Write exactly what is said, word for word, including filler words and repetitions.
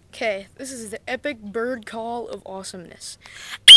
Okay, this is the epic bird call of awesomeness.